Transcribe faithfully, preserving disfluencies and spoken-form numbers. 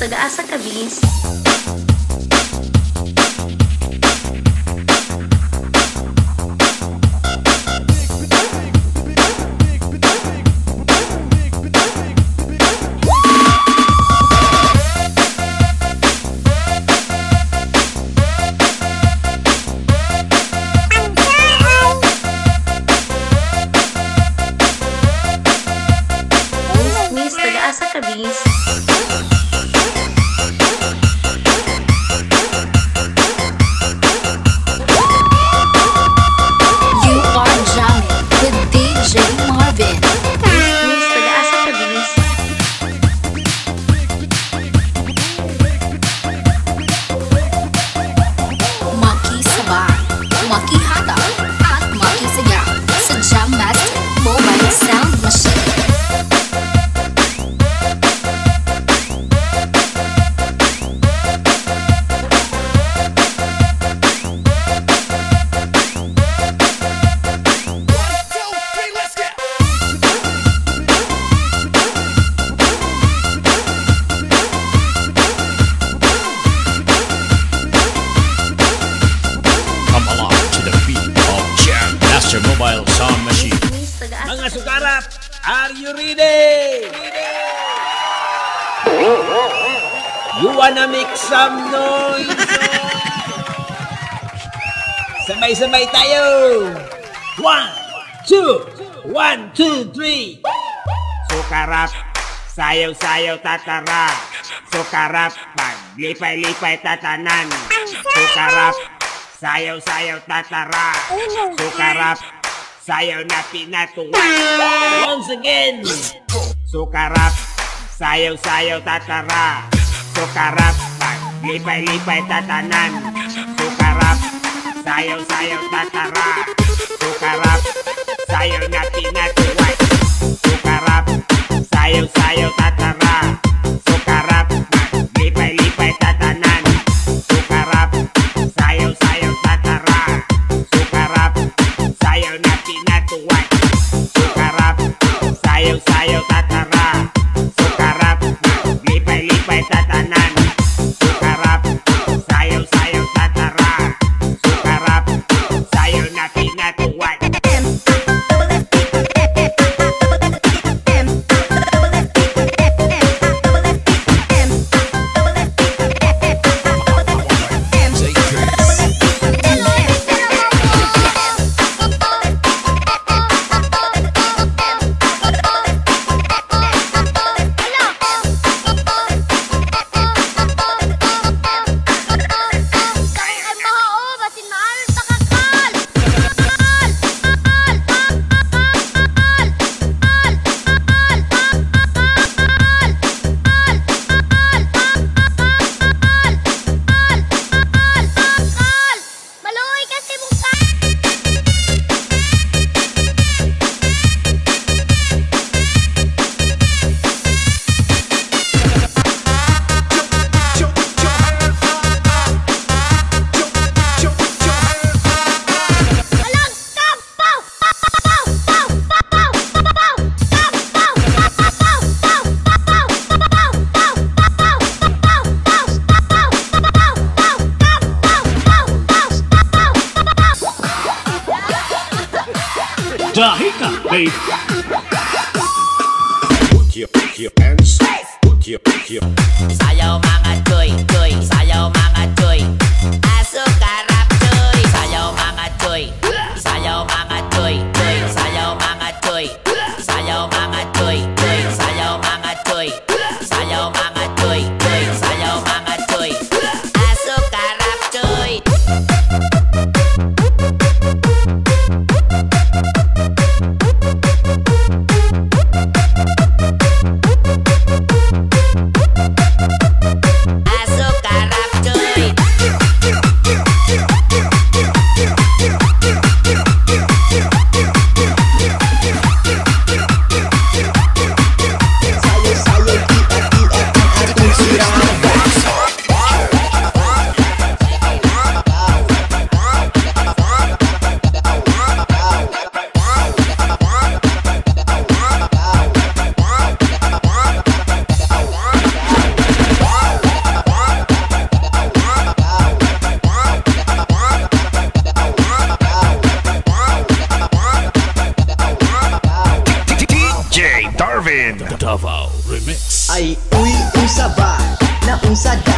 taga-asa kabis. Miss taga-asa kabis. You are jamming with D J Marvin. Miss taga-asa kabis. Maki Sabar, Maki Hata, at Maki Sayaw sa Jam Master Mobile Sound Machine. Come along to the beat of Jam Master Mobile Sound Machine. Miss taga-asa Mga sukarap, are you ready? You wanna make some noise? Sabay-sabay tayo! One, two, one, two, three. Sukarap, sayaw-sayaw tatara. Sukarap, paglipay-lipay tatanan. Sukarap, sayaw-sayaw tatara. Sukarap, sayaw na pinatuwa. Once again. Sukarap, sayaw-sayaw tatara. Sukarap, paglipay-lipay tatanan. Sukarap, sayaw-sayaw tatara. Sukarap, sayaw na pinatuwa. Sukarap, sayaw-sayaw tatara. Sukarap, paglipay-lipay tatanan. Sukarap, sayaw-sayaw tatara. Sukarap, sayaw na pinatuwa. Sukarap, sayaw-sayaw tatara. Sukarap, paglipay-lipay tatanan. Sukarap, sayaw-sayaw tatara. Sukarap, sayaw na pinatuwa. Dahika, babe. Put your, put your hands, put your, put your. Sayaw mga choy, choy, sayaw mga choy. Aso karap choy, sayaw mga choy. Sayaw mga choy, choy, sayaw mga choy. Sayaw mga choy, choy, sayaw mga choy. Sayaw mga choy, choy, sayaw mga choy. Aso karap choy. sa